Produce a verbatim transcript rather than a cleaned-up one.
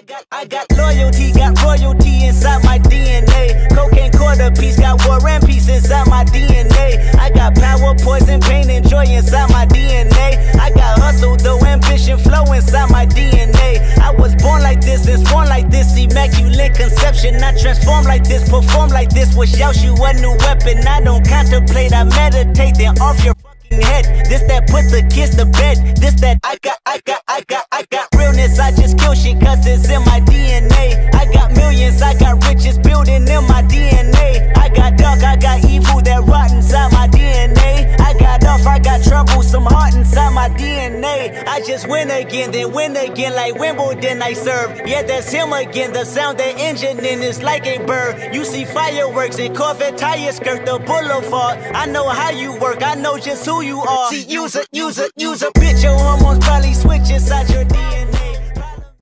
got, I got loyalty, got royalty inside my D N A. Cocaine quarter piece, got war and peace inside my D N A. I got power, poison, pain, and joy inside my D N A. I got hustle, though, ambition, flow inside my D N A. I was born like this and born like this, immaculate conception. I transform like this, perform like this, wish out you a new weapon. I don't contemplate, I meditate, then off your head. This that put the kids to bed. This that I got, I got, I got, I got realness. I just kill shit cause it's in my D N A. I got millions, I got riches building in my D N A. I got dark, I got evil that rot inside my D N A. I got off, I got trouble, some heart inside my D N A. I just win again, then win again like Wimbledon I serve. Yeah, that's him again. The sound that engine in is like a bird. You see fireworks and Corvette tires skirt the boulevard. I know how you work, I know just who you are. See, use a, use a, use a bitch, your hormones probably switch inside your D N A.